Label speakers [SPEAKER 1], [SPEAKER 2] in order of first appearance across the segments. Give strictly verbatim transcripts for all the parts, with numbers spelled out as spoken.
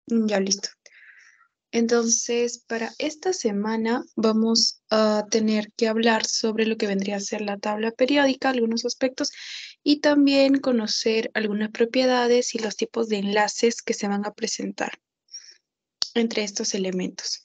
[SPEAKER 1] Ya listo. Entonces, para esta semana vamos a tener que hablar sobre lo que vendría a ser la tabla periódica, algunos aspectos, y también conocer algunas propiedades y los tipos de enlaces que se van a presentar entre estos elementos.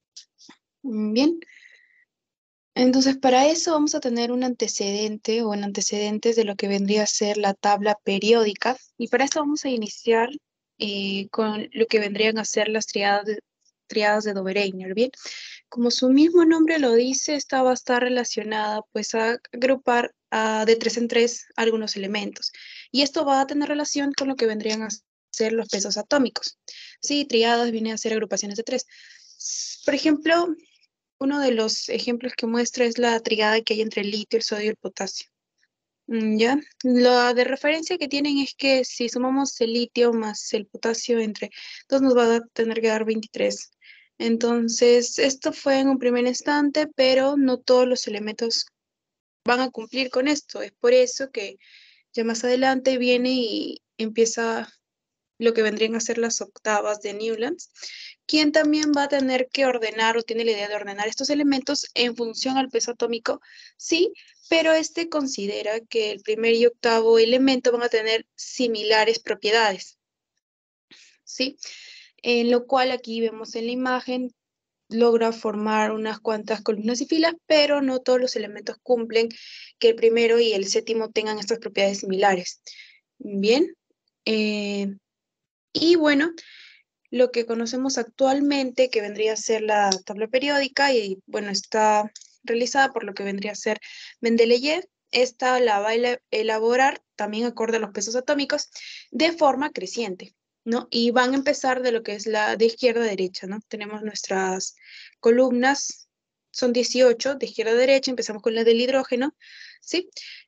[SPEAKER 1] Bien, entonces para eso vamos a tener un antecedente o en antecedentes de lo que vendría a ser la tabla periódica, y para esto vamos a iniciar eh, con lo que vendrían a ser las triadas de, triadas de Dobereiner, ¿bien? Como su mismo nombre lo dice, esta va a estar relacionada pues a agrupar ah, de tres en tres algunos elementos. Y esto va a tener relación con lo que vendrían a ser los pesos atómicos. Sí, triadas viene a ser agrupaciones de tres. Por ejemplo, uno de los ejemplos que muestra es la triada que hay entre el litio, el sodio y el potasio. Mm, ¿Ya? La de referencia que tienen es que si sumamos el litio más el potasio entre dos nos va a tener que dar veintitrés. Entonces, esto fue en un primer instante, pero no todos los elementos van a cumplir con esto. Es por eso que ya más adelante viene y empieza lo que vendrían a ser las octavas de Newlands, quien también va a tener que ordenar o tiene la idea de ordenar estos elementos en función al peso atómico, sí, pero este considera que el primer y octavo elemento van a tener similares propiedades, ¿sí? En lo cual aquí vemos en la imagen logra formar unas cuantas columnas y filas, pero no todos los elementos cumplen que el primero y el séptimo tengan estas propiedades similares. Bien, eh, y bueno, lo que conocemos actualmente, que vendría a ser la tabla periódica, y bueno, está realizada por lo que vendría a ser Mendeleev. Esta la va a elaborar también acorde a los pesos atómicos de forma creciente, ¿no? Y van a empezar de lo que es la de izquierda a derecha, ¿no? Tenemos nuestras columnas, son dieciocho, de izquierda a derecha, empezamos con la del hidrógeno, ¿sí?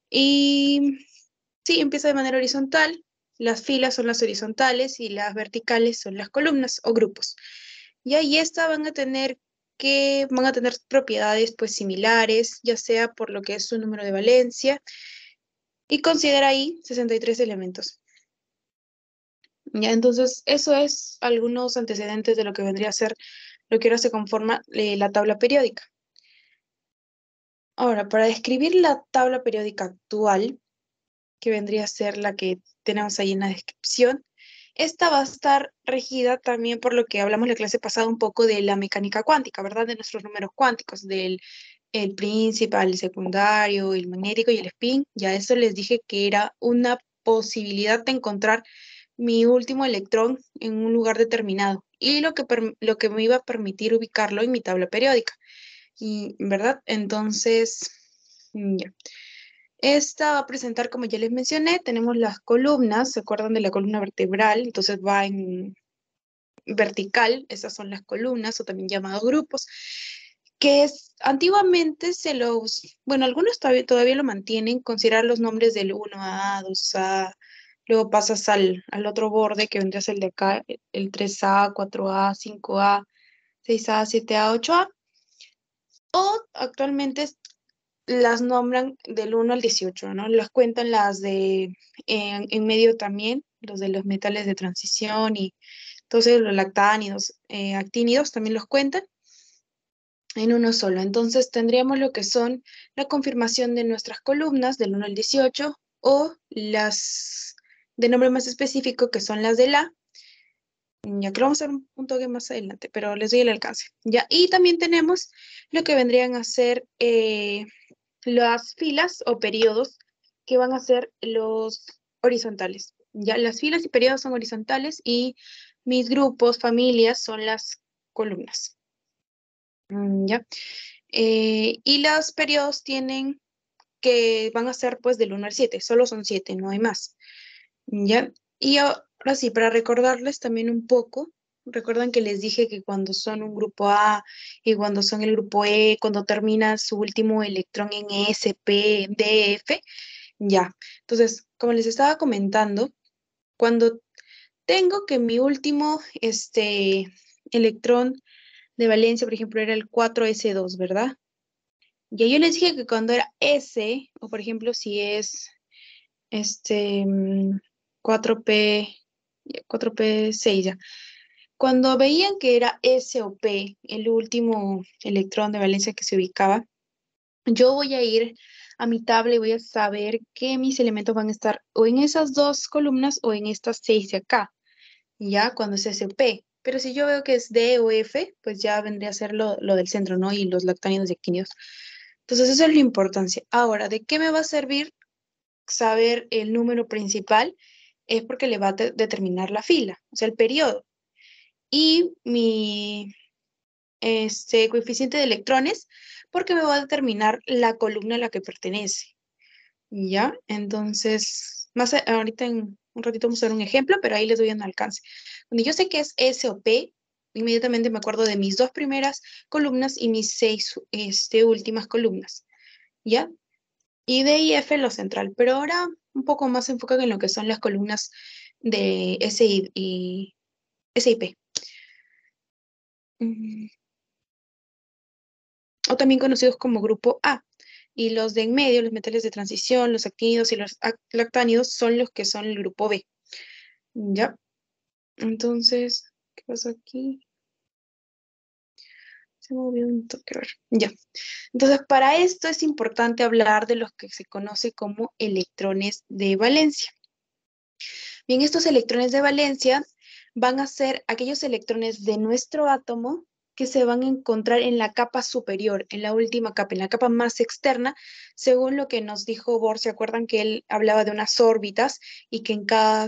[SPEAKER 1] Y sí, empieza de manera horizontal. Las filas son las horizontales y las verticales son las columnas o grupos. Y ahí estas van a tener que van a tener propiedades pues similares, ya sea por lo que es su número de valencia, y considera ahí sesenta y tres elementos. Ya, entonces, eso es algunos antecedentes de lo que vendría a ser lo que ahora se conforma eh, la tabla periódica. Ahora, para describir la tabla periódica actual, que vendría a ser la que tenemos ahí en la descripción, esta va a estar regida también por lo que hablamos la clase pasada un poco de la mecánica cuántica, ¿verdad? De nuestros números cuánticos, del el principal, el secundario, el magnético y el spin. Ya eso les dije que era una posibilidad de encontrar mi último electrón en un lugar determinado y lo que, lo que me iba a permitir ubicarlo en mi tabla periódica. Y, ¿verdad? Entonces, ya. Esta va a presentar, como ya les mencioné, tenemos las columnas, ¿se acuerdan de la columna vertebral? Entonces va en vertical, esas son las columnas o también llamados grupos, que es, antiguamente se los, bueno, algunos todavía, todavía lo mantienen, considerar los nombres del uno A, dos A, luego pasas al, al otro borde que vendría a ser el de acá, el tres A, cuatro A, cinco A, seis A, siete A, ocho A, o actualmente las nombran del uno al dieciocho, ¿no? Las cuentan las de en, en medio también, los de los metales de transición y entonces los lactánidos, eh, actínidos también los cuentan en uno solo. Entonces tendríamos lo que son la confirmación de nuestras columnas del uno al dieciocho o las de nombre más específico que son las de la, ya que lo vamos a ver un, un toque más adelante, pero les doy el alcance. Ya, y también tenemos lo que vendrían a ser eh, las filas o periodos que van a ser los horizontales. Ya, las filas y periodos son horizontales y mis grupos, familias, son las columnas. Mm, Ya. Eh, y los periodos tienen que van a ser pues del uno al siete, solo son siete, no hay más. ¿Ya? Y ahora sí, para recordarles también un poco, recuerdan que les dije que cuando son un grupo A y cuando son el grupo E, cuando termina su último electrón en S, P, D, F, ya. Entonces, como les estaba comentando, cuando tengo que mi último este, electrón de valencia, por ejemplo, era el cuatro S dos, ¿verdad? Ya yo les dije que cuando era S, o por ejemplo, si es este mm, cuatro P, cuatro P seis ya. Cuando veían que era S o P, el último electrón de valencia que se ubicaba, yo voy a ir a mi tabla y voy a saber que mis elementos van a estar o en esas dos columnas o en estas seis de acá, ya cuando es S o P. Pero si yo veo que es D o F, pues ya vendría a ser lo, lo del centro, ¿no? Y los lactánidos y actínidos. Entonces, eso es la importancia. Ahora, ¿de qué me va a servir saber el número principal? Es porque le va a de- determinar la fila, o sea, el periodo. Y mi este, coeficiente de electrones, porque me va a determinar la columna a la que pertenece. ¿Ya? Entonces, más a- ahorita en un ratito vamos a ver un ejemplo, pero ahí les doy un alcance. Cuando yo sé que es S o P, inmediatamente me acuerdo de mis dos primeras columnas y mis seis este, últimas columnas. ¿Ya? Y D y F lo central, pero ahora un poco más enfocado en lo que son las columnas de S y, y S y P. Mm, o también conocidos como grupo A. Y los de en medio, los metales de transición, los actínidos y los ac- lactánidos son los que son el grupo B. ¿Ya? Entonces, ¿qué pasó aquí? Se movió un toque, a ver. Ya. Entonces, para esto es importante hablar de los que se conoce como electrones de valencia. Bien, estos electrones de valencia van a ser aquellos electrones de nuestro átomo que se van a encontrar en la capa superior, en la última capa, en la capa más externa, según lo que nos dijo Bohr. ¿Se acuerdan que él hablaba de unas órbitas y que en cada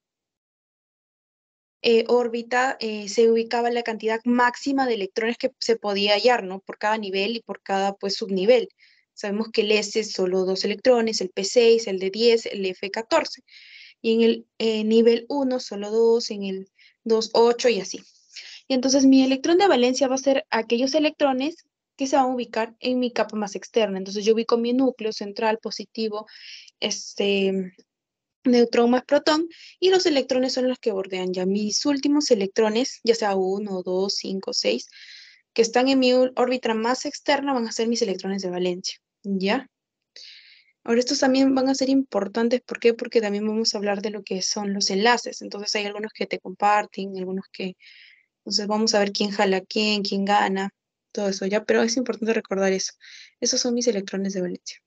[SPEAKER 1] eh, órbita eh, se ubicaba la cantidad máxima de electrones que se podía hallar, ¿no? Por cada nivel y por cada, pues, subnivel. Sabemos que el S es solo dos electrones, el P seis, el D diez, el F catorce. Y en el eh, nivel uno solo dos, en el dos, ocho y así. Y entonces mi electrón de valencia va a ser aquellos electrones que se van a ubicar en mi capa más externa. Entonces yo ubico mi núcleo central positivo, este, neutrón más protón, y los electrones son los que bordean ya mis últimos electrones, ya sea uno, dos, cinco, seis, que están en mi órbita más externa, van a ser mis electrones de valencia, ¿ya? Ahora estos también van a ser importantes, ¿por qué? Porque también vamos a hablar de lo que son los enlaces, entonces hay algunos que te comparten, algunos que, entonces vamos a ver quién jala a quién, quién gana, todo eso, ¿ya? Pero es importante recordar eso. Esos son mis electrones de valencia.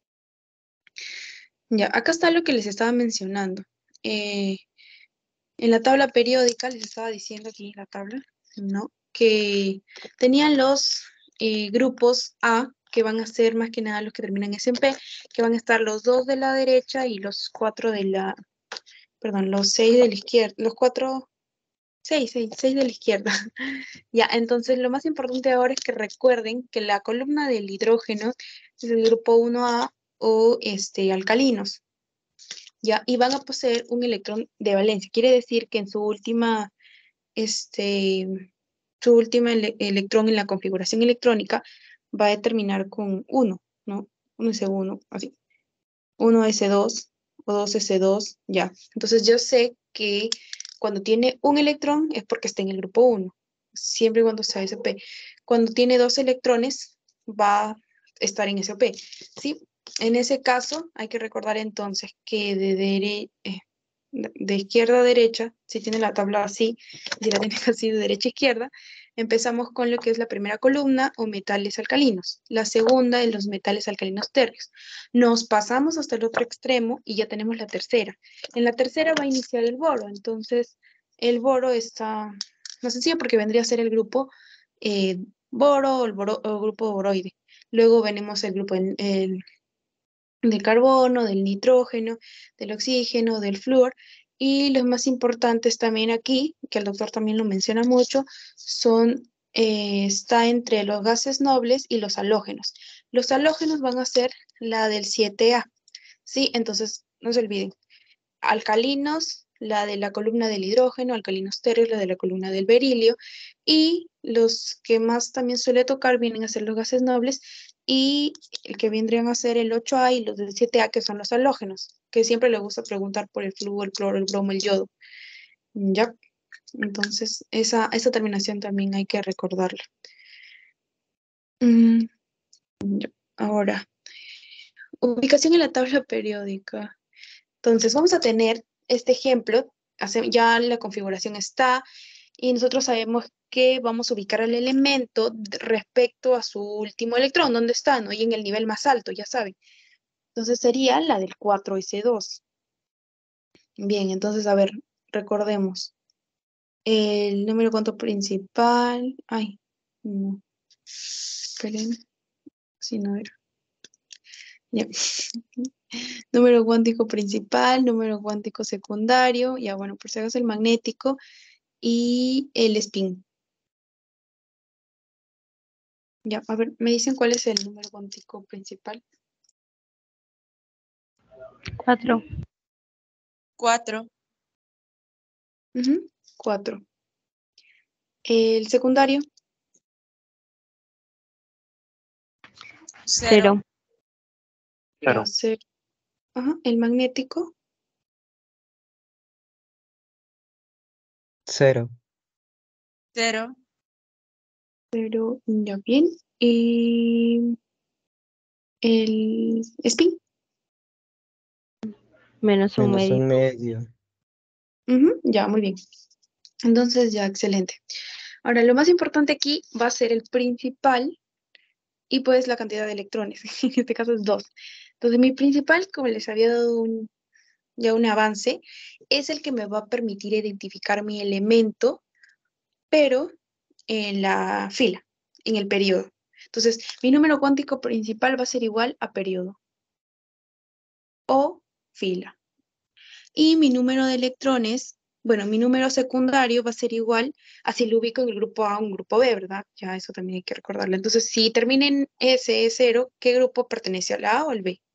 [SPEAKER 1] Ya, acá está lo que les estaba mencionando. Eh, En la tabla periódica, les estaba diciendo aquí la tabla, ¿no? Que tenían los eh, grupos A, que van a ser más que nada los que terminan en S en P, que van a estar los dos de la derecha y los cuatro de la, perdón, los seis de la izquierda, los cuatro, seis, seis, seis de la izquierda. Ya, entonces lo más importante ahora es que recuerden que la columna del hidrógeno es el grupo uno A o este, alcalinos. ¿Ya? Y van a poseer un electrón de valencia. Quiere decir que en su última, este, su última ele- electrón en la configuración electrónica va a terminar con uno, ¿no? uno ese uno, así. uno ese dos o dos ese dos, ya. Entonces yo sé que cuando tiene un electrón es porque está en el grupo uno, siempre y cuando sea S P. Cuando tiene dos electrones va a estar en S P, ¿sí? En ese caso hay que recordar entonces que de, dere- eh, de de izquierda a derecha, si tiene la tabla así, si la tienes así de derecha a izquierda, empezamos con lo que es la primera columna o metales alcalinos, la segunda en los metales alcalinos térreos. Nos pasamos hasta el otro extremo y ya tenemos la tercera. En la tercera va a iniciar el boro, entonces el boro está más sencillo porque vendría a ser el grupo eh, boro o el, boro, o grupo boroide. Luego venimos el grupo el, el, del carbono, del nitrógeno, del oxígeno, del flúor. Y los más importantes también aquí, que el doctor también lo menciona mucho, son, eh, está entre los gases nobles y los halógenos. Los halógenos van a ser la del siete A, ¿sí? Entonces, no se olviden, alcalinos, la de la columna del hidrógeno, alcalinos térreos, la de la columna del berilio, y los que más también suele tocar vienen a ser los gases nobles, y el que vendrían a ser el ocho A y los del siete A, que son los halógenos, que siempre le gusta preguntar por el flúor, el cloro, el bromo, el yodo. Ya, entonces esa, esa terminación también hay que recordarla. Mm, ya. Ahora, ubicación en la tabla periódica. Entonces, vamos a tener este ejemplo, hace- ya la configuración está, y nosotros sabemos que vamos a ubicar el elemento respecto a su último electrón, ¿dónde está? ¿No? Y en el nivel más alto, ya saben. Entonces sería la del cuatro ese dos. Bien, entonces, a ver, recordemos. El número cuántico principal. Ay, no. Esperen, si no era. Ya. Número cuántico principal, número cuántico secundario, ya bueno, por si acaso el magnético y el spin. Ya, a ver, me dicen cuál es el número cuántico principal.
[SPEAKER 2] Cuatro.
[SPEAKER 3] Cuatro.
[SPEAKER 1] Ujú, cuatro. El secundario.
[SPEAKER 3] Cero.
[SPEAKER 2] Cero.
[SPEAKER 1] Ya, cero. Ajá, el magnético.
[SPEAKER 4] Cero.
[SPEAKER 3] Cero.
[SPEAKER 1] Pero ya bien. Y el spin.
[SPEAKER 2] Menos un
[SPEAKER 4] Menos
[SPEAKER 2] medio.
[SPEAKER 4] un medio.
[SPEAKER 1] Ujú, ya, muy bien. Entonces, ya, excelente. Ahora, lo más importante aquí va a ser el principal y pues la cantidad de electrones. En este caso es dos. Entonces, mi principal, como les había dado un, ya un avance, es el que me va a permitir identificar mi elemento, pero en la fila, en el periodo. Entonces, mi número cuántico principal va a ser igual a periodo o fila. Y mi número de electrones, bueno, mi número secundario va a ser igual a si lo ubico en el grupo A o en el grupo B, ¿verdad? Ya eso también hay que recordarlo. Entonces, si termina en S, cero, ¿qué grupo pertenece al A o al B?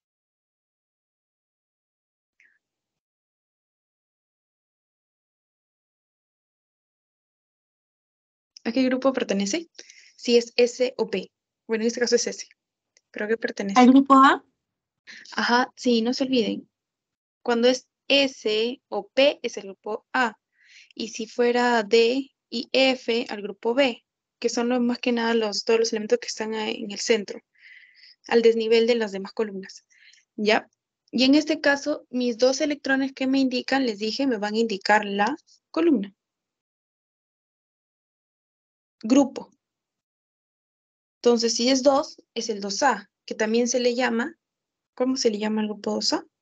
[SPEAKER 1] ¿A qué grupo pertenece? Si es S o P. Bueno, en este caso es S. ¿Pero a qué pertenece?
[SPEAKER 3] ¿Al grupo A?
[SPEAKER 1] Ajá, sí, no se olviden. Cuando es S o P es el grupo A. Y si fuera D y F al grupo B, que son los, más que nada los, todos los elementos que están ahí en el centro, al desnivel de las demás columnas. ¿Ya? Y en este caso, mis dos electrones que me indican, les dije, me van a indicar la columna. Grupo. Entonces, si es dos, es el dos A, que también se le llama, ¿cómo se le llama al grupo dos A?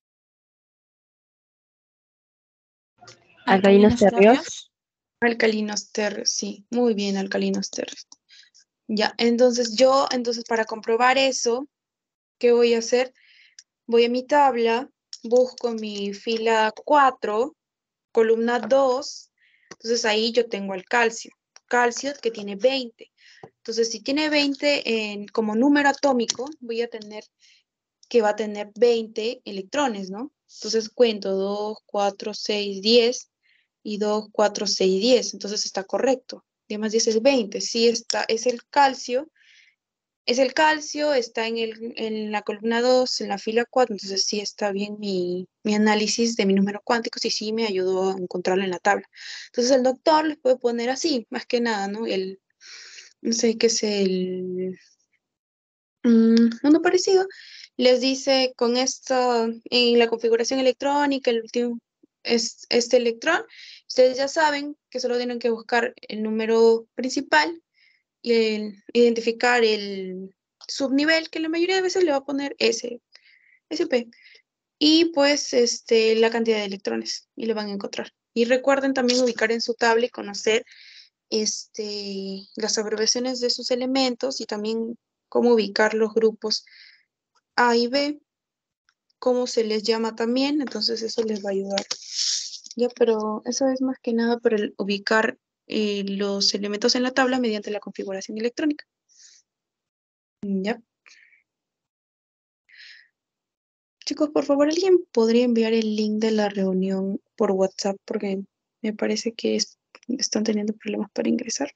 [SPEAKER 2] Alcalinos terreos.
[SPEAKER 1] Alcalinos terreos, sí, muy bien, alcalinos terreos. Ya, entonces yo, entonces para comprobar eso, ¿qué voy a hacer? Voy a mi tabla, busco mi fila cuatro, columna dos, entonces ahí yo tengo el calcio, calcio que tiene veinte. Entonces si tiene veinte en, como número atómico, voy a tener que va a tener veinte electrones, ¿no? Entonces cuento dos, cuatro, seis, diez y dos, cuatro, seis, diez. Entonces está correcto. diez más diez es veinte. Sí, está, es el calcio. Es el calcio, está en, el, en la columna dos, en la fila cuatro. Entonces sí está bien mi, mi análisis de mi número cuántico y sí me ayudó a encontrarlo en la tabla. Entonces el doctor les puede poner así, más que nada, ¿no? El, no sé qué es el Mm, uno parecido, les dice con esto, en la configuración electrónica, el último es este electrón, ustedes ya saben que solo tienen que buscar el número principal y el- identificar el subnivel, que la mayoría de veces le va a poner S, S P, y pues este, la cantidad de electrones, y le van a encontrar. Y recuerden también ubicar en su tabla y conocer este, las abreviaciones de sus elementos y también cómo ubicar los grupos A y B, cómo se les llama también, entonces eso les va a ayudar. Ya, pero eso es más que nada para el ubicar eh, los elementos en la tabla mediante la configuración electrónica. Ya. Chicos, por favor, ¿alguien podría enviar el link de la reunión por WhatsApp? Porque me parece que es- están teniendo problemas para ingresar.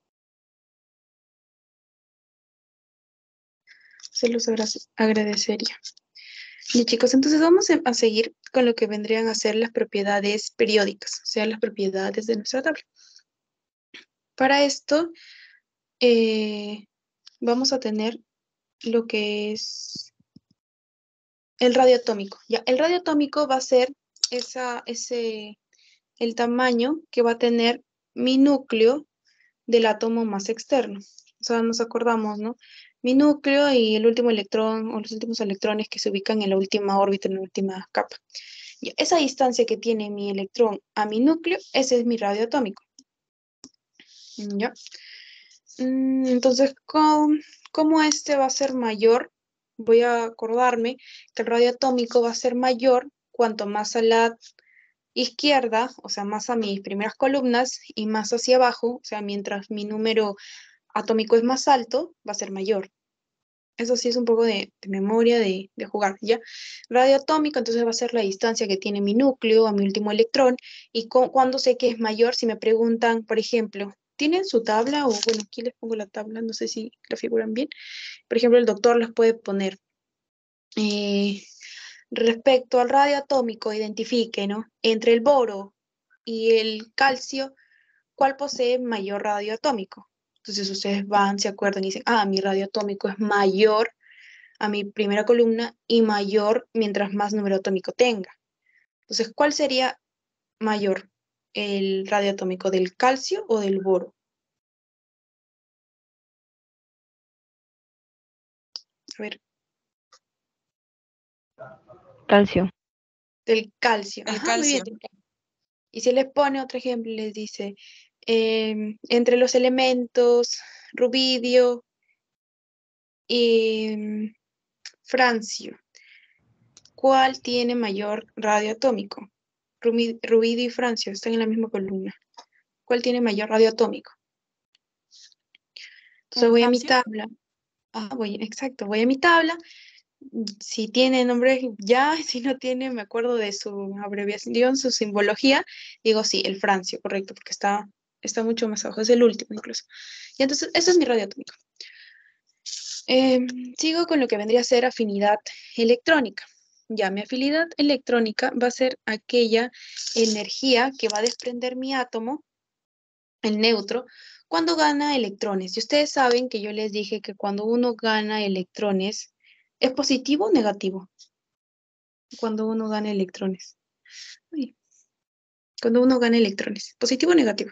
[SPEAKER 1] Se los agra- agradecería. Bien, chicos, entonces vamos a a seguir con lo que vendrían a ser las propiedades periódicas, o sea, las propiedades de nuestra tabla. Para esto, eh, vamos a tener lo que es el radio atómico. Ya, el radio atómico va a ser esa, ese, el tamaño que va a tener mi núcleo del átomo más externo. O sea, nos acordamos, ¿no? Mi núcleo y el último electrón o los últimos electrones que se ubican en la última órbita, en la última capa. Y esa distancia que tiene mi electrón a mi núcleo, ese es mi radio atómico. ¿Ya? Entonces, ¿cómo, cómo este va a ser mayor? Voy a acordarme que el radio atómico va a ser mayor cuanto más a la izquierda, o sea, más a mis primeras columnas y más hacia abajo, o sea, mientras mi número atómico es más alto, va a ser mayor. Eso sí es un poco de, de memoria de, de jugar, ¿ya? Radio atómico, entonces va a ser la distancia que tiene mi núcleo a mi último electrón. Y cuando sé que es mayor, si me preguntan, por ejemplo, ¿tienen su tabla? O bueno, aquí les pongo la tabla, no sé si la figuran bien. Por ejemplo, el doctor les puede poner, eh, respecto al radio atómico, identifique, ¿no? Entre el boro y el calcio, ¿cuál posee mayor radio atómico? Entonces ustedes van, se acuerdan y dicen, ah, mi radio atómico es mayor a mi primera columna y mayor mientras más número atómico tenga. Entonces, ¿cuál sería mayor? ¿El radio atómico del calcio o del boro? A ver,
[SPEAKER 2] Calcio.
[SPEAKER 1] del calcio.
[SPEAKER 3] El
[SPEAKER 1] Ajá, muy bien.
[SPEAKER 3] calcio.
[SPEAKER 1] Y si les pone otro ejemplo, les dice, eh, entre los elementos rubidio y mm, francio, ¿cuál tiene mayor radio atómico? Rumi- Rubidio y francio están en la misma columna. ¿Cuál tiene mayor radio atómico? Entonces
[SPEAKER 3] ¿El
[SPEAKER 1] voy a mi
[SPEAKER 3] francio?
[SPEAKER 1] tabla. Ah, voy, exacto, voy a mi tabla. Si tiene nombre, ya, si no tiene, me acuerdo de su abreviación, su simbología, digo sí, el francio, correcto, porque está, está mucho más abajo, es el último incluso. Y entonces, ese es mi radio atómico. Eh, sigo con lo que vendría a ser afinidad electrónica. Ya, mi afinidad electrónica va a ser aquella energía que va a desprender mi átomo, el neutro, cuando gana electrones. Y ustedes saben que yo les dije que cuando uno gana electrones, ¿es positivo o negativo? Cuando uno gana electrones. Uy, cuando uno gana electrones, ¿positivo o negativo?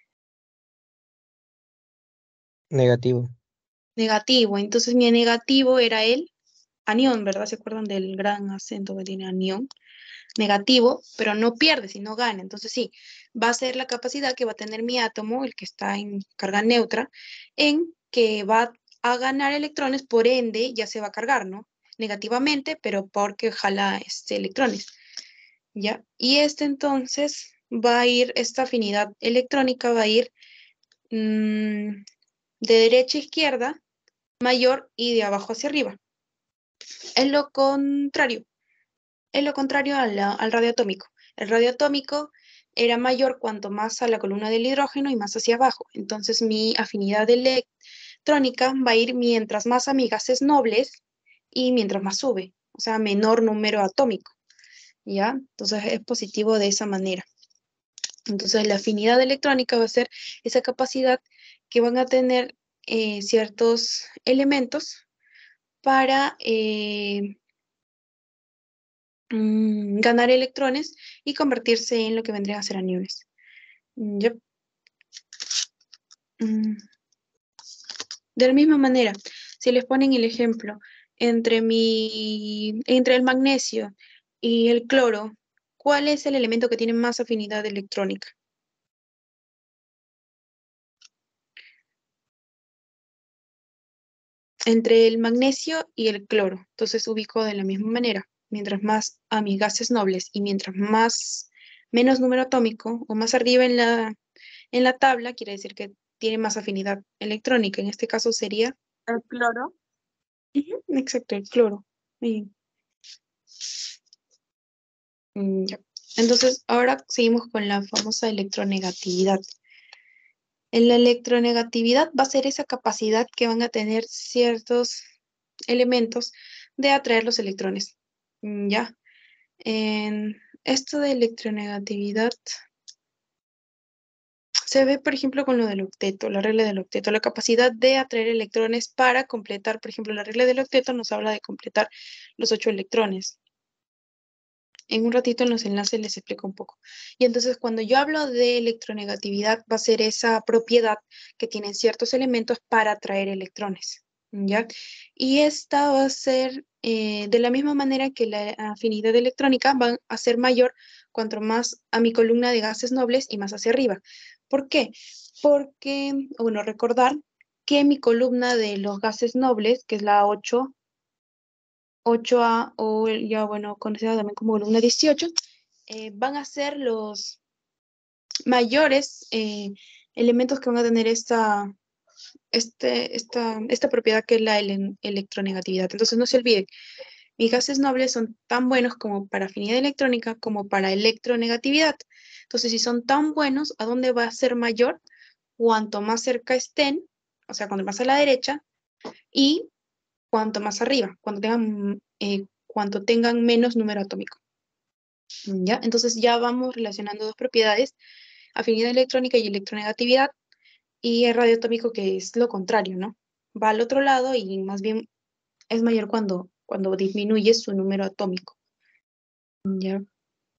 [SPEAKER 4] Negativo.
[SPEAKER 1] Negativo. Entonces mi negativo era el anión, ¿verdad? ¿Se acuerdan del gran acento que tiene anión? Negativo, pero no pierde, sino gana. Entonces sí, va a ser la capacidad que va a tener mi átomo, el que está en carga neutra, en que va a ganar electrones, por ende ya se va a cargar, ¿no? Negativamente, pero porque jala este, electrones, ¿ya? Y este entonces va a ir, esta afinidad electrónica va a ir mmm, de derecha a izquierda, mayor, y de abajo hacia arriba. Es lo contrario. Es lo contrario a la- al radio atómico. El radio atómico era mayor cuanto más a la columna del hidrógeno y más hacia abajo. Entonces mi afinidad electrónica va a ir mientras más a mis gases nobles y mientras más sube, o sea, menor número atómico, ¿ya? Entonces es positivo de esa manera. Entonces la afinidad electrónica va a ser esa capacidad que van a tener eh, ciertos elementos para eh, mm, ganar electrones y convertirse en lo que vendrían a ser aniones. Mm, yep. Mm. De la misma manera, si les ponen el ejemplo entre, mi, entre el magnesio y el cloro, ¿cuál es el elemento que tiene más afinidad electrónica? Entre el magnesio y el cloro. Entonces ubico de la misma manera. Mientras más a mis gases nobles y mientras más menos número atómico o más arriba en la, en la tabla, quiere decir que tiene más afinidad electrónica. En este caso sería...
[SPEAKER 3] El cloro.
[SPEAKER 1] Ujú, exacto, el cloro. Muy bien. Mm, ya. Entonces, ahora seguimos con la famosa electronegatividad. En la electronegatividad va a ser esa capacidad que van a tener ciertos elementos de atraer los electrones. Mm, ya. En esto de electronegatividad se ve, por ejemplo, con lo del octeto, la regla del octeto, la capacidad de atraer electrones para completar, por ejemplo, la regla del octeto nos habla de completar los ocho electrones. En un ratito en los enlaces les explico un poco. Y entonces cuando yo hablo de electronegatividad, va a ser esa propiedad que tienen ciertos elementos para atraer electrones, ¿ya? Y esta va a ser eh, de la misma manera que la afinidad electrónica va a ser mayor cuanto más a mi columna de gases nobles y más hacia arriba. ¿Por qué? Porque, bueno, recordar que mi columna de los gases nobles, que es la ocho, ocho A o ya, bueno, conocida también como columna dieciocho, eh, van a ser los mayores eh, elementos que van a tener esta, este, esta, esta propiedad que es la ele electronegatividad. Entonces no se olviden, mis gases nobles son tan buenos como para afinidad electrónica como para electronegatividad. Entonces si son tan buenos, ¿a dónde va a ser mayor? Cuanto más cerca estén, o sea, cuanto más a la derecha, y cuanto más arriba, cuando tengan, eh, cuanto tengan menos número atómico. ¿Ya? Entonces ya vamos relacionando dos propiedades, afinidad electrónica y electronegatividad, y el radioatómico que es lo contrario, ¿no? Va al otro lado y más bien es mayor cuando, cuando disminuye su número atómico. ¿Ya? No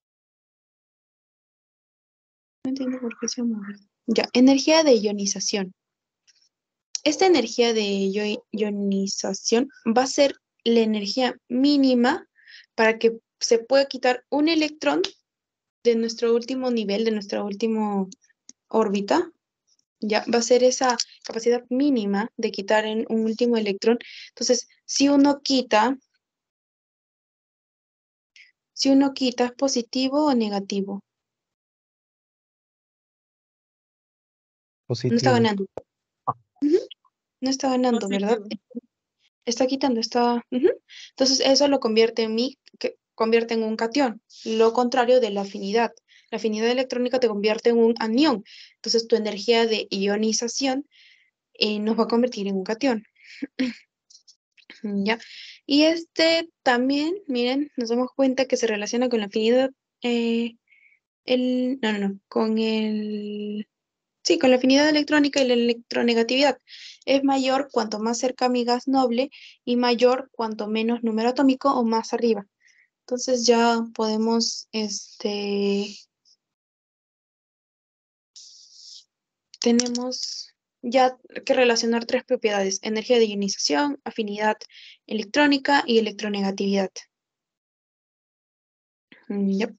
[SPEAKER 1] entiendo por qué se mueve. Ya, energía de ionización. Esta energía de ionización va a ser la energía mínima para que se pueda quitar un electrón de nuestro último nivel, de nuestra última órbita. Ya va a ser esa capacidad mínima de quitar en un último electrón. Entonces, si uno quita, si uno quita, ¿es positivo o negativo? No está
[SPEAKER 4] Positivo.
[SPEAKER 1] ganando. Ujú. No está ganando, ¿verdad?
[SPEAKER 3] Positivo.
[SPEAKER 1] Está quitando, está... ujú. Entonces, eso lo convierte en mí, que convierte en un cation. Lo contrario de la afinidad. La afinidad electrónica te convierte en un anión. Entonces, tu energía de ionización eh, nos va a convertir en un cation. ¿Ya? Y este también, miren, nos damos cuenta que se relaciona con la afinidad, eh, el, no, no, no, con el, sí, con la afinidad electrónica y la electronegatividad. Es mayor cuanto más cerca a mi gas noble y mayor cuanto menos número atómico o más arriba. Entonces ya podemos, este, tenemos ya que relacionar tres propiedades: energía de ionización, afinidad electrónica y electronegatividad. Mm, yep.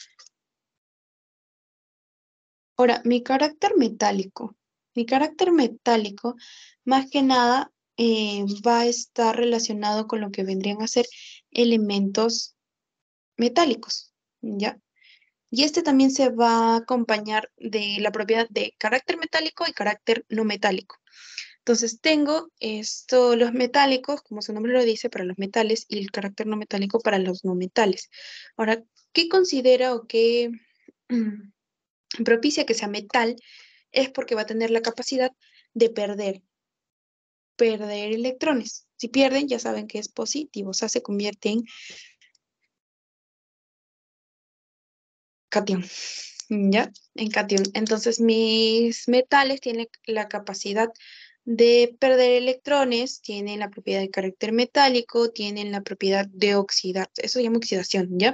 [SPEAKER 1] Ahora, mi carácter metálico. Mi carácter metálico, más que nada, eh, va a estar relacionado con lo que vendrían a ser elementos metálicos, ¿ya? Y este también se va a acompañar de la propiedad de carácter metálico y carácter no metálico. Entonces tengo esto, los metálicos, como su nombre lo dice, para los metales, y el carácter no metálico para los no metales. Ahora, ¿qué considera o qué propicia que sea metal? Es porque va a tener la capacidad de perder, perder electrones. Si pierden, ya saben que es positivo, o sea, se convierte en cation, ¿ya? En cation. Entonces, mis metales tienen la capacidad de perder electrones, tienen la propiedad de carácter metálico, tienen la propiedad de oxidar. Eso se llama oxidación, ¿ya?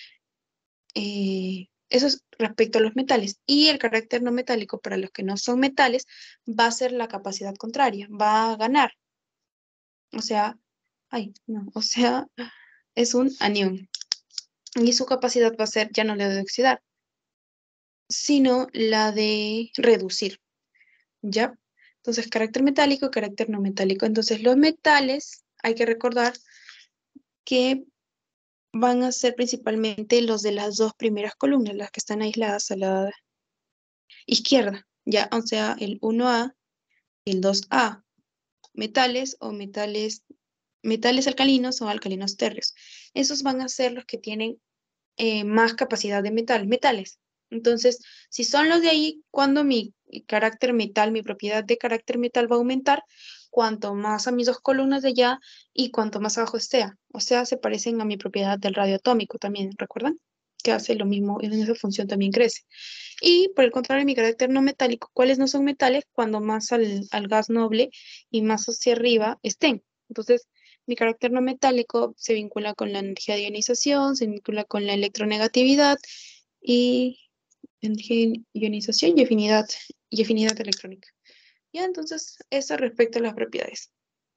[SPEAKER 1] Eh, eso es respecto a los metales. Y el carácter no metálico, para los que no son metales, va a ser la capacidad contraria, va a ganar. O sea, ay, no, o sea, es un anión. Y su capacidad va a ser ya no la de oxidar, sino la de reducir, ¿ya? Entonces, carácter metálico, carácter no metálico. Entonces, los metales, hay que recordar que van a ser principalmente los de las dos primeras columnas, las que están aisladas a la izquierda, ¿ya? O sea, el uno A y el dos A. Metales o metales, metales alcalinos o alcalinos térreos. Esos van a ser los que tienen eh, más capacidad de metal, metales. Entonces, si son los de ahí, cuando mi carácter metal, mi propiedad de carácter metal va a aumentar, cuanto más a mis dos columnas de allá y cuanto más abajo esté. O sea, se parecen a mi propiedad del radioatómico también, ¿recuerdan? Que hace lo mismo, en esa función también crece. Y por el contrario, mi carácter no metálico, ¿cuáles no son metales? Cuando más al, al gas noble y más hacia arriba estén. Entonces, mi carácter no metálico se vincula con la energía de ionización, se vincula con la electronegatividad y energía de ionización y afinidad, y afinidad electrónica. Ya, entonces, eso respecto a las propiedades.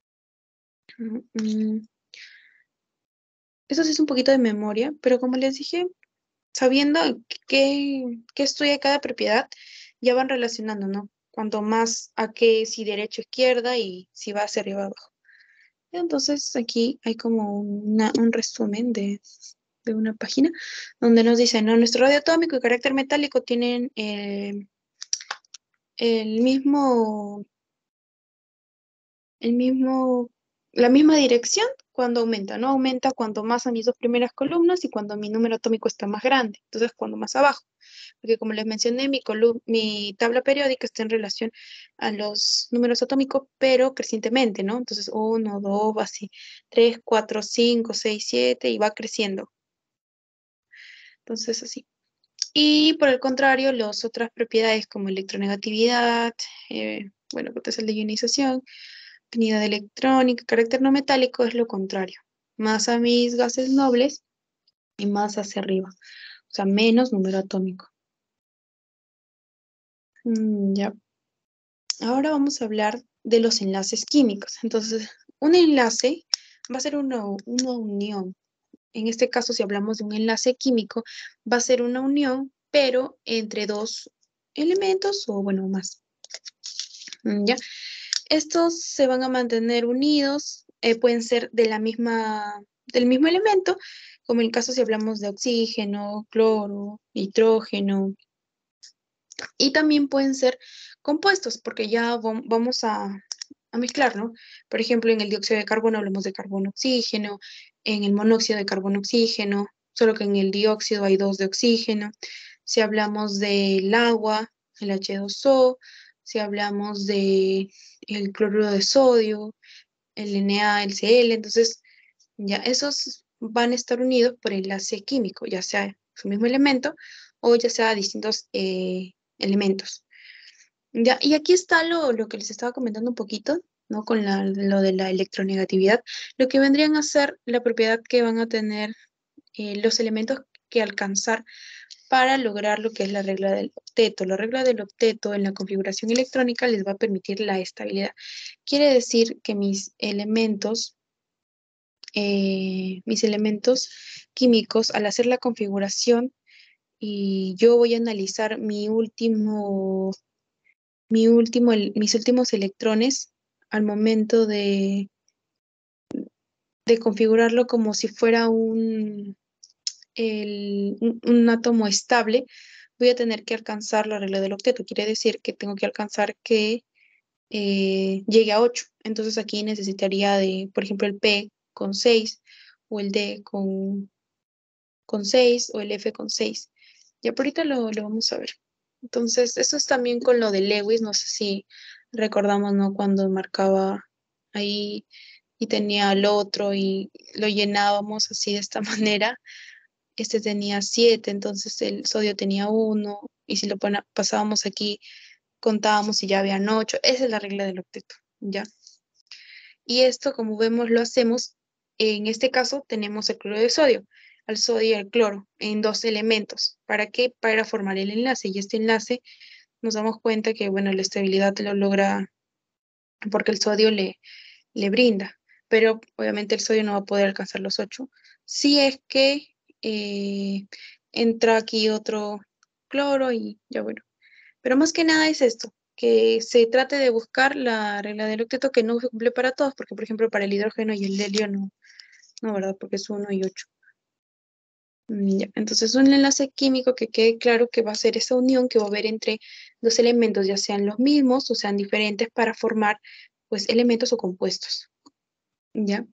[SPEAKER 1] Mm, Eso sí es un poquito de memoria, pero como les dije, sabiendo qué, qué estudia cada propiedad, ya van relacionando, ¿no? Cuanto más a qué, si derecha o izquierda y si va hacia arriba o abajo. Entonces aquí hay como una- un resumen de, de una página donde nos dicen, ¿no? Nuestro radio atómico y carácter metálico tienen eh, el mismo, el mismo, la misma dirección cuando aumenta, ¿no? Aumenta cuando más a mis dos primeras columnas y cuando mi número atómico está más grande, entonces cuando más abajo. Porque como les mencioné, mi, colu- mi tabla periódica está en relación a los números atómicos, pero crecientemente, ¿no? Entonces, uno, dos, así, tres, cuatro, cinco, seis, siete, y va creciendo. Entonces, así. Y por el contrario, las otras propiedades como electronegatividad, eh, bueno, potencial de ionización, afinidad electrónica, carácter no metálico es lo contrario. Más a mis gases nobles y más hacia arriba. O sea, menos número atómico. Mm, ya. Ahora vamos a hablar de los enlaces químicos. Entonces, un enlace va a ser una, una unión. En este caso, si hablamos de un enlace químico, va a ser una unión, pero entre dos elementos o, bueno, más. Mm, ¿Ya? Estos se van a mantener unidos, eh, pueden ser de la misma, del mismo elemento, como en el caso si hablamos de oxígeno, cloro, nitrógeno, y también pueden ser compuestos, porque ya vam- vamos a, a mezclar, ¿no? Por ejemplo, en el dióxido de carbono hablamos de carbono-oxígeno, en el monóxido de carbono-oxígeno, solo que en el dióxido hay dos de oxígeno. Si hablamos del agua, el hache dos o, si hablamos de el cloruro de sodio, el N A, el C L, entonces ya esos van a estar unidos por enlace químico, ya sea su mismo elemento o ya sea distintos eh, elementos. Ya, y aquí está lo, lo que les estaba comentando un poquito, ¿no? Con la- lo de la electronegatividad, lo que vendrían a ser la propiedad que van a tener eh, los elementos que alcanzar para lograr lo que es la regla del octeto. La regla del octeto en la configuración electrónica les va a permitir la estabilidad. Quiere decir que mis elementos, eh, mis elementos químicos, al hacer la configuración, y yo voy a analizar mi último mi último, el- mis últimos electrones al momento de, de configurarlo como si fuera un, el- un, un átomo estable, voy a tener que alcanzar la regla del octeto. Quiere decir que tengo que alcanzar que eh, llegue a ocho. Entonces aquí necesitaría de, por ejemplo, el P con seis o el D con, con seis o el F con seis. Ya por ahorita lo, lo vamos a ver. Entonces, eso es también con lo de Lewis, no sé si recordamos, ¿no? Cuando marcaba ahí y tenía el otro y lo llenábamos así de esta manera. Este tenía siete, entonces el sodio tenía uno, y si lo pona- pasábamos aquí, contábamos y ya habían ocho. Esa es la regla del octeto, ¿ya? Y esto, como vemos, lo hacemos, en este caso tenemos el cloro de sodio, al sodio y al cloro, en dos elementos. ¿Para qué? Para formar el enlace. Y este enlace nos damos cuenta que, bueno, la estabilidad lo logra porque el sodio le, le brinda, pero obviamente el sodio no va a poder alcanzar los ocho. Si es que eh, entra aquí otro cloro y ya bueno. Pero más que nada es esto, que se trate de buscar la regla del octeto que no se cumple para todos, porque por ejemplo para el hidrógeno y el helio no, no, ¿verdad? Porque es uno y ocho. Mm, ya. Entonces, un enlace químico que quede claro que va a ser esa unión que va a haber entre dos elementos, ya sean los mismos o sean diferentes, para formar pues elementos o compuestos. ¿Ya?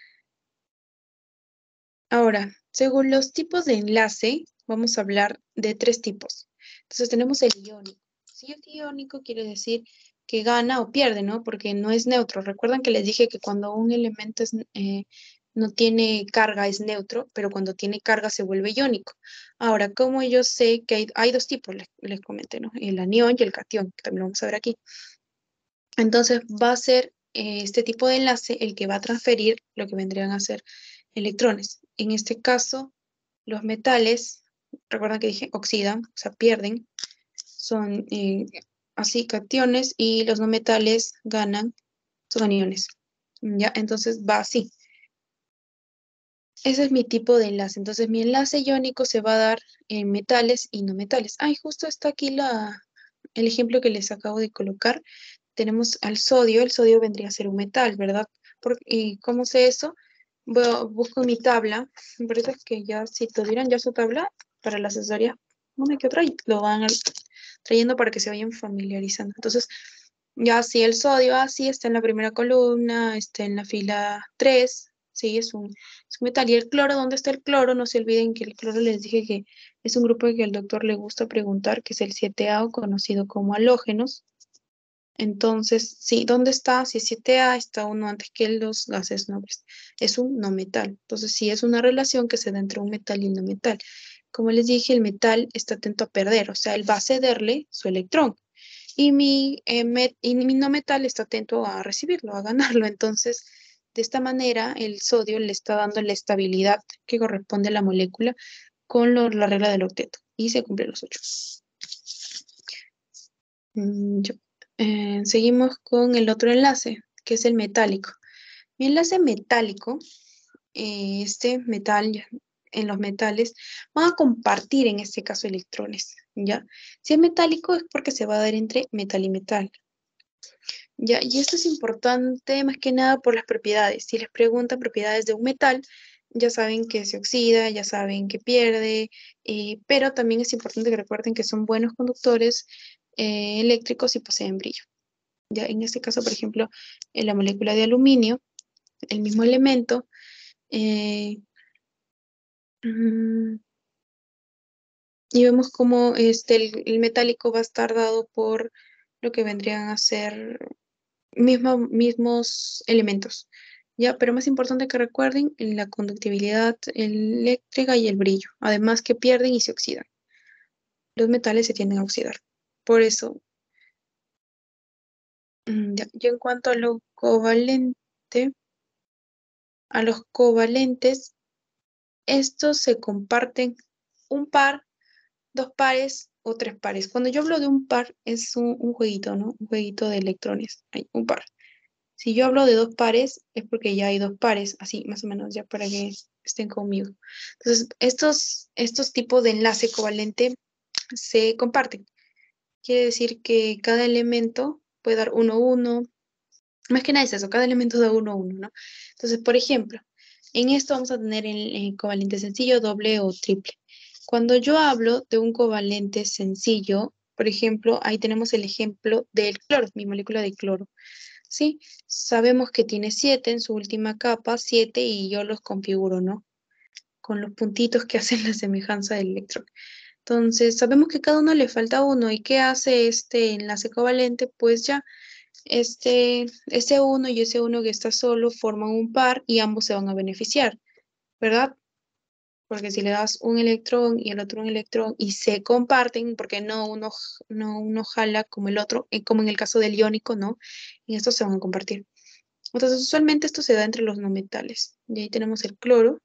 [SPEAKER 1] Ahora, según los tipos de enlace, vamos a hablar de tres tipos. Entonces, tenemos el iónico. Si es iónico, quiere decir que gana o pierde, ¿no? Porque no es neutro. Recuerdan que les dije que cuando un elemento es, eh, no tiene carga es neutro, pero cuando tiene carga se vuelve iónico. Ahora, como yo sé que hay, hay dos tipos, les, les comenté, ¿no? El anión y el catión, que también lo vamos a ver aquí. Entonces, va a ser eh, este tipo de enlace el que va a transferir lo que vendrían a ser electrones. En este caso, los metales, recuerda que dije oxidan, o sea, pierden, son eh, así cationes, y los no metales ganan, son aniones. ¿Ya? Entonces va así. Ese es mi tipo de enlace. Entonces mi enlace iónico se va a dar en metales y no metales. Ay, justo está aquí la, el ejemplo que les acabo de colocar. Tenemos al sodio. El sodio vendría a ser un metal, ¿verdad? Por- ¿Y cómo sé eso? Voy- busco mi tabla. Me parece que ya, si tuvieran ya su tabla para la asesoría, una que otra, y lo van al- trayendo para que se vayan familiarizando. Entonces, ya si el sodio, así está en la primera columna, está en la fila tres, sí, es un, es un metal. Y el cloro, ¿dónde está el cloro? No se olviden que el cloro les dije que es un grupo que al doctor le gusta preguntar, que es el siete A, o conocido como halógenos. Entonces, sí, ¿dónde está? Si es siete A, está uno antes que los gases nobles. Es un no metal. Entonces, sí, es una relación que se da entre un metal y un no metal. Como les dije, el metal está atento a perder, o sea, él va a cederle su electrón. Y mi, eh, met- y mi no metal está atento a recibirlo, a ganarlo. Entonces, de esta manera, el sodio le está dando la estabilidad que corresponde a la molécula con lo- la regla del octeto. Y se cumplen los ocho. Mm, yo- eh, seguimos con el otro enlace, que es el metálico. Mi enlace metálico, eh, este metal, ya- en los metales, van a compartir en este caso electrones, ¿ya? Si es metálico es porque se va a dar entre metal y metal. Ya, y esto es importante más que nada por las propiedades. Si les preguntan propiedades de un metal, ya saben que se oxida, ya saben que pierde, eh, pero también es importante que recuerden que son buenos conductores eh, eléctricos y poseen brillo. Ya, en este caso, por ejemplo, en la molécula de aluminio, el mismo elemento, eh, mm, y vemos cómo este, el, el metálico va a estar dado por lo que vendrían a ser mismo- mismos elementos, ¿ya? Pero más importante que recuerden la conductividad eléctrica y el brillo, además que pierden y se oxidan. Los metales se tienden a oxidar. Por eso, mm, ya. Yo en cuanto a lo covalente, a los covalentes, estos se comparten un par, dos pares o tres pares. Cuando yo hablo de un par, es un, un jueguito, ¿no? Un jueguito de electrones. Hay un par. Si yo hablo de dos pares, es porque ya hay dos pares, así más o menos, ya para que estén conmigo. Entonces, estos, estos tipos de enlace covalente se comparten. Quiere decir que cada elemento puede dar uno, uno. Más que nada es eso, cada elemento da uno, uno, ¿no? Entonces, por ejemplo, en esto vamos a tener el, el covalente sencillo, doble o triple. Cuando yo hablo de un covalente sencillo, por ejemplo, ahí tenemos el ejemplo del cloro, mi molécula de cloro. ¿Sí? Sabemos que tiene siete en su última capa, siete, y yo los configuro, ¿no? Con los puntitos que hacen la semejanza del electrón. Entonces, sabemos que cada uno le falta uno. ¿Y qué hace este enlace covalente? Pues ya, este, ese uno y ese uno que está solo forman un par y ambos se van a beneficiar, ¿verdad? Porque si le das un electrón y el otro un electrón y se comparten, porque no uno, no uno jala como el otro, eh, como en el caso del iónico, ¿no? Y estos se van a compartir. Entonces, usualmente esto se da entre los no metales. Y ahí tenemos el cloro.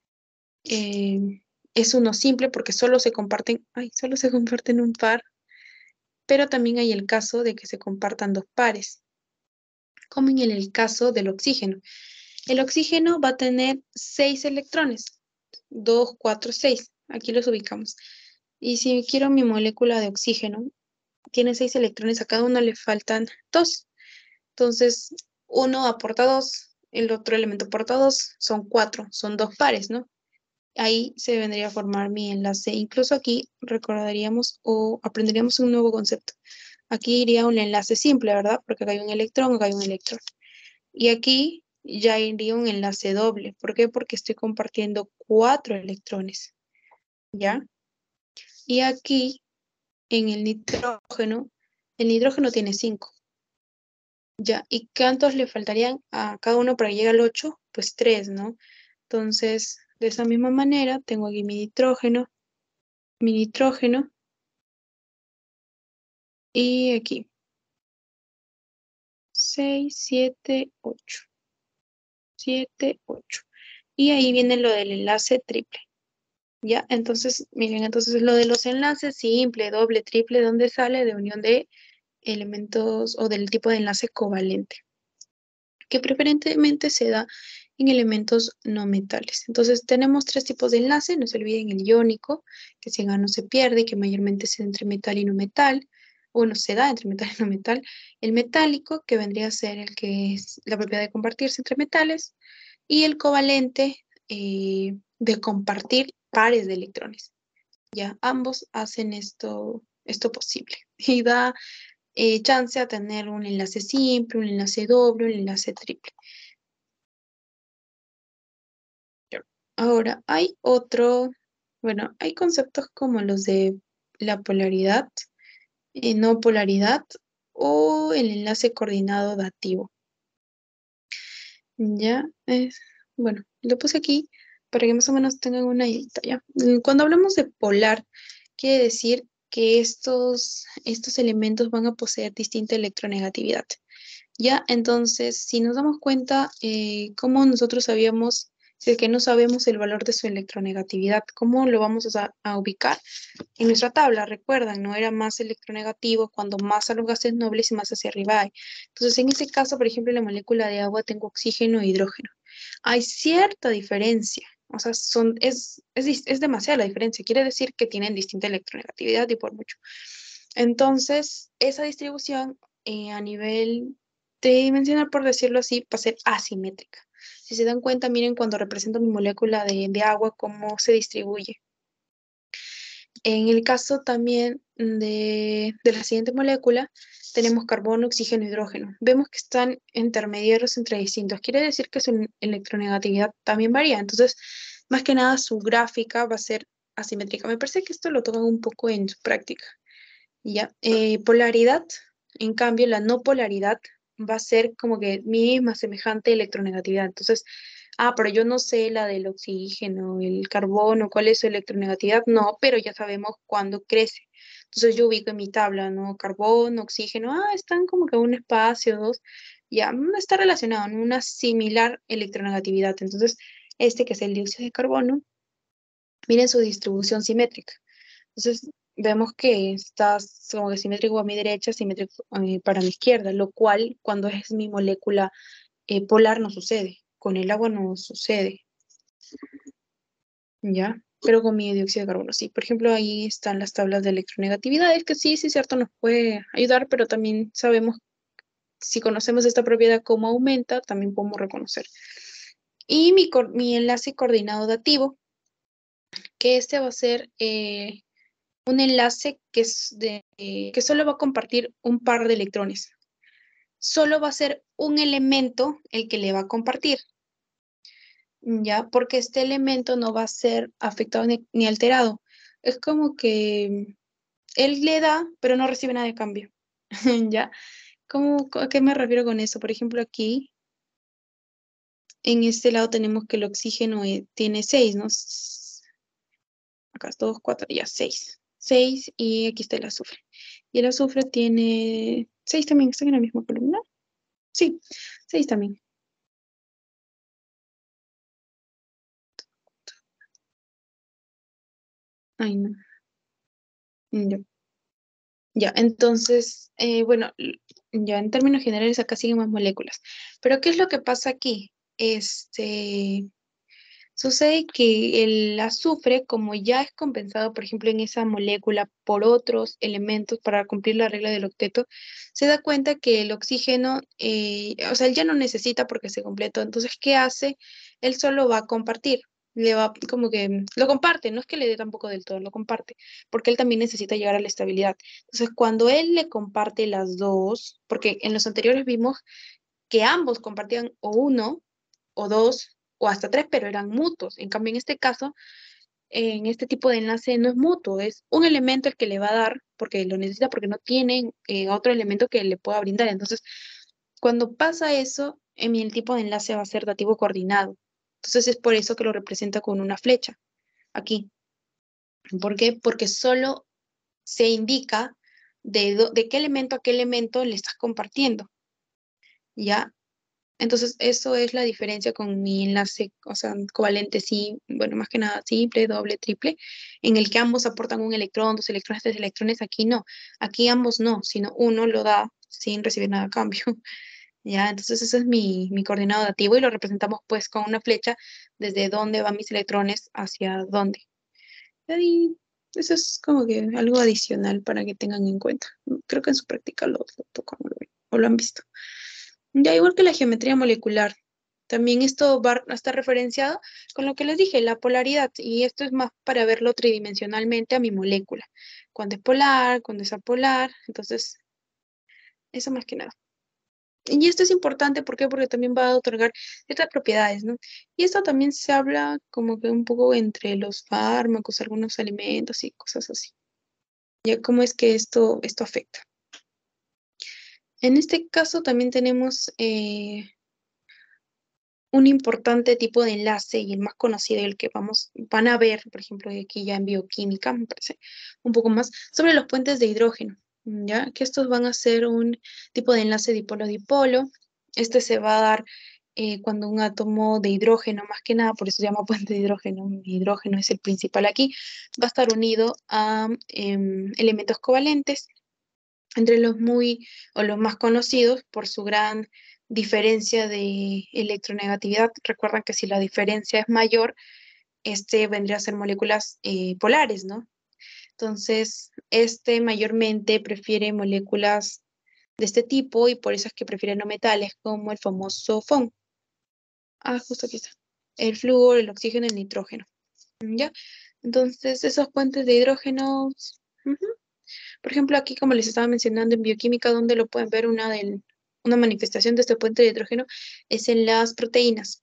[SPEAKER 1] eh, es uno simple porque solo se comparten, ay, solo se comparten un par, pero también hay el caso de que se compartan dos pares, como en el caso del oxígeno. El oxígeno va a tener seis electrones, dos, cuatro, seis. Aquí los ubicamos. Y si quiero mi molécula de oxígeno, tiene seis electrones, a cada uno le faltan dos. Entonces, uno aporta dos, el otro elemento aporta dos, son cuatro, son dos pares, ¿no? Ahí se vendría a formar mi enlace. Incluso aquí recordaríamos o aprenderíamos un nuevo concepto. Aquí iría un enlace simple, ¿verdad? Porque acá hay un electrón, acá hay un electrón. Y aquí ya iría un enlace doble. ¿Por qué? Porque estoy compartiendo cuatro electrones, ¿ya? Y aquí, en el nitrógeno, el nitrógeno tiene cinco. Ya, ¿y cuántos le faltarían a cada uno para que llegue al ocho? Pues tres, ¿no? Entonces, de esa misma manera, tengo aquí mi nitrógeno, mi nitrógeno, y aquí seis, siete, ocho. siete, ocho. Y ahí viene lo del enlace triple. ¿Ya? Entonces, miren, entonces lo de los enlaces simple, doble, triple, ¿dónde sale? De unión de elementos o del tipo de enlace covalente, que preferentemente se da en elementos no metales. Entonces tenemos tres tipos de enlace, no se olviden el iónico, que se gana o se pierde, que mayormente se da entre metal y no metal, bueno, se da entre metal y no metal. El metálico, que vendría a ser el que es la propiedad de compartirse entre metales, y el covalente, eh, de compartir pares de electrones. Ya, ambos hacen esto, esto posible y da eh, chance a tener un enlace simple, un enlace doble, un enlace triple. Ahora, hay otro, bueno, hay conceptos como los de la polaridad, eh, no polaridad o el enlace coordinado dativo. Ya, es, bueno, lo puse aquí para que más o menos tengan una idea. ¿Ya? Cuando hablamos de polar, quiere decir que estos, estos elementos van a poseer distinta electronegatividad. Ya, entonces, si nos damos cuenta, eh, cómo nosotros sabíamos, si es que no sabemos el valor de su electronegatividad, ¿cómo lo vamos a, a ubicar? En nuestra tabla, recuerdan, no era más electronegativo cuando más a los gases nobles y más hacia arriba hay. Entonces, en este caso, por ejemplo, en la molécula de agua tengo oxígeno e hidrógeno. Hay cierta diferencia, o sea, son, es, es, dis- es demasiada la diferencia. Quiere decir que tienen distinta electronegatividad y por mucho. Entonces, esa distribución eh, a nivel tridimensional, por decirlo así, va a ser asimétrica. Si se dan cuenta, miren cuando represento mi molécula de, de agua, cómo se distribuye. En el caso también de, de la siguiente molécula, tenemos carbono, oxígeno, hidrógeno. Vemos que están intermediarios entre distintos. Quiere decir que su electronegatividad también varía. Entonces, más que nada, su gráfica va a ser asimétrica. Me parece que esto lo tocan un poco en su práctica. ¿Ya? Eh, polaridad, en cambio, la no polaridad va a ser como que misma, semejante electronegatividad. Entonces, ah, pero yo no sé la del oxígeno, el carbono, cuál es su electronegatividad. No, pero ya sabemos cuándo crece. Entonces yo ubico en mi tabla, ¿no? Carbono, oxígeno, ah, están como que un espacio, dos, ya mm, está relacionado en una similar electronegatividad. Entonces, este que es el dióxido de carbono, miren su distribución simétrica. Entonces, vemos que está como que simétrico a mi derecha, simétrico eh, para mi izquierda, lo cual cuando es mi molécula eh, polar no sucede. Con el agua no sucede, ¿ya? Pero con mi dióxido de carbono sí. Por ejemplo, ahí están las tablas de electronegatividades, que sí, sí, cierto, nos puede ayudar, pero también sabemos, si conocemos esta propiedad, cómo aumenta, también podemos reconocer. Y mi, mi enlace coordinado dativo, que este va a ser eh, un enlace que, es de, eh, que solo va a compartir un par de electrones. Solo va a ser un elemento el que le va a compartir, ¿ya? Porque este elemento no va a ser afectado ni, ni alterado. Es como que él le da, pero no recibe nada de cambio, ¿ya? ¿Cómo, ¿A qué me refiero con eso? Por ejemplo, aquí, en este lado tenemos que el oxígeno eh, tiene seis, ¿no? S- Acá es dos, cuatro, ya, seis. Seis y aquí está el azufre. Y el azufre tiene seis también, ¿están en la misma columna? Sí, seis también. Ay, no. Mm, Ya, ya, entonces, eh, bueno, l- ya en términos generales acá siguen más moléculas. Pero ¿qué es lo que pasa aquí? Este, sucede que el azufre, como ya es compensado, por ejemplo, en esa molécula por otros elementos para cumplir la regla del octeto, se da cuenta que el oxígeno, eh, o sea, él ya no necesita porque se completó. Entonces, ¿qué hace? Él solo va a compartir. Le va como que mm, lo comparte, no es que le dé tampoco del todo, lo comparte, porque él también necesita llegar a la estabilidad. Entonces, cuando él le comparte las dos, porque en los anteriores vimos que ambos compartían o uno o dos o hasta tres, pero eran mutuos. En cambio, en este caso, en este tipo de enlace no es mutuo, es un elemento el que le va a dar porque lo necesita, porque no tiene eh, otro elemento que le pueda brindar. Entonces, cuando pasa eso, en mi el tipo de enlace va a ser dativo coordinado. Entonces, es por eso que lo representa con una flecha aquí. ¿Por qué? Porque solo se indica de, do- de qué elemento a qué elemento le estás compartiendo. ¿ya? Entonces, eso es la diferencia con mi enlace, o sea, covalente, sí, bueno, más que nada simple, doble, triple, en el que ambos aportan un electrón, dos electrones, tres electrones. Aquí no, aquí ambos no, sino uno lo da sin recibir nada a cambio. ¿Ya? Entonces, ese es mi, mi coordinado dativo y lo representamos pues con una flecha desde dónde van mis electrones hacia dónde. Y eso es como que algo adicional para que tengan en cuenta. Creo que en su práctica lo, lo tocan o lo ven, o lo han visto. Ya igual que la geometría molecular, también esto va a estar referenciado con lo que les dije, la polaridad, y esto es más para verlo tridimensionalmente a mi molécula. Cuando es polar, cuando es apolar, entonces, eso más que nada. Y esto es importante, ¿por qué? Porque también va a otorgar ciertas propiedades, ¿no? Y esto también se habla como que un poco entre los fármacos, algunos alimentos y cosas así. Ya cómo es que esto, esto afecta. En este caso también tenemos eh, un importante tipo de enlace y el más conocido, el que vamos, van a ver, por ejemplo, aquí ya en bioquímica, me parece, un poco más, sobre los puentes de hidrógeno, ¿ya? Que estos van a ser un tipo de enlace dipolo-dipolo. Este se va a dar eh, cuando un átomo de hidrógeno, más que nada, por eso se llama puente de hidrógeno, hidrógeno es el principal aquí, va a estar unido a em, elementos covalentes, entre los muy o los más conocidos por su gran diferencia de electronegatividad. Recuerdan que si la diferencia es mayor, este vendría a ser moléculas eh, polares, ¿no? Entonces, este mayormente prefiere moléculas de este tipo y por eso es que prefiere no metales como el famoso F O N. Ah, justo aquí está. El flúor, el oxígeno, el nitrógeno. ¿Ya? Entonces, esos puentes de hidrógeno, uh-huh. Por ejemplo, aquí, como les estaba mencionando en bioquímica, donde lo pueden ver, una, del, una manifestación de este puente de hidrógeno es en las proteínas,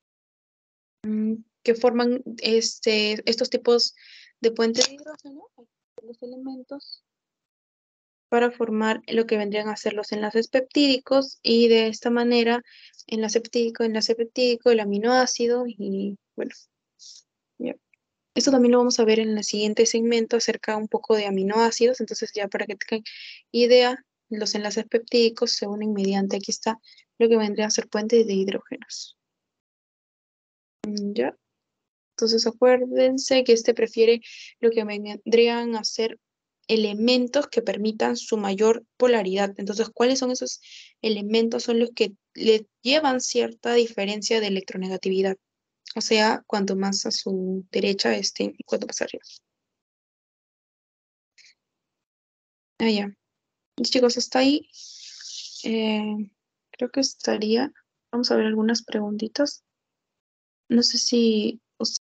[SPEAKER 1] que forman este, estos tipos de puentes de hidrógeno, los elementos, para formar lo que vendrían a ser los enlaces peptídicos, y de esta manera, enlace peptídico, enlace peptídico, el aminoácido, y bueno, ya. Esto también lo vamos a ver en el siguiente segmento acerca un poco de aminoácidos. Entonces, ya para que tengan idea, los enlaces peptídicos se unen mediante, aquí está, lo que vendría a ser puentes de hidrógenos. ¿Ya? Entonces, acuérdense que este prefiere lo que vendrían a ser elementos que permitan su mayor polaridad. Entonces, ¿cuáles son esos elementos? Son los que le llevan cierta diferencia de electronegatividad. O sea, cuanto más a su derecha esté y cuanto más arriba. Ah, ya. Chicos, hasta ahí. Eh, creo que estaría. Vamos a ver algunas preguntitas. No sé si